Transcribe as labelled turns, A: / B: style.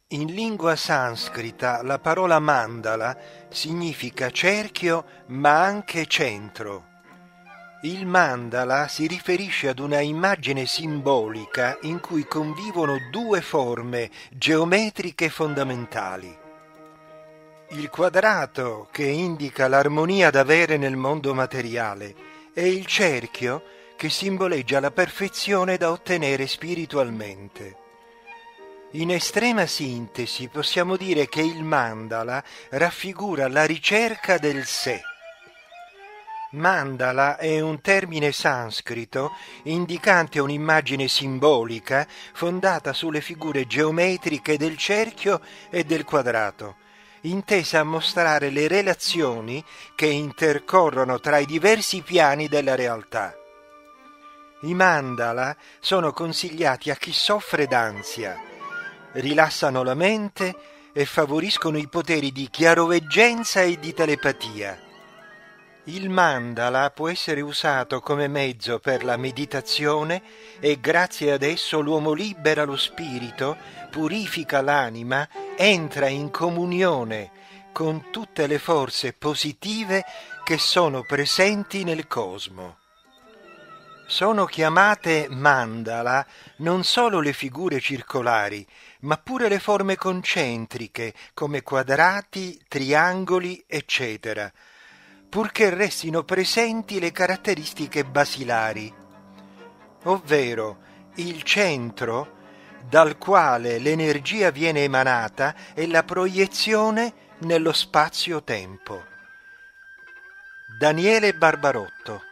A: In lingua sanscrita la parola mandala significa cerchio ma anche centro. Il mandala si riferisce ad una immagine simbolica in cui convivono due forme geometriche fondamentali. Il quadrato, che indica l'armonia da avere nel mondo materiale, e il cerchio, che simboleggia la perfezione da ottenere spiritualmente. In estrema sintesi possiamo dire che il mandala raffigura la ricerca del sé. Mandala è un termine sanscrito indicante un'immagine simbolica fondata sulle figure geometriche del cerchio e del quadrato, intesa a mostrare le relazioni che intercorrono tra i diversi piani della realtà. I mandala sono consigliati a chi soffre d'ansia, rilassano la mente e favoriscono i poteri di chiaroveggenza e di telepatia. Il mandala può essere usato come mezzo per la meditazione e grazie ad esso l'uomo libera lo spirito, purifica l'anima, entra in comunione con tutte le forze positive che sono presenti nel cosmo. Sono chiamate mandala non solo le figure circolari, ma pure le forme concentriche come quadrati, triangoli, eccetera, purché restino presenti le caratteristiche basilari, ovvero il centro dal quale l'energia viene emanata e la proiezione nello spazio-tempo. Daniele Barbarotto.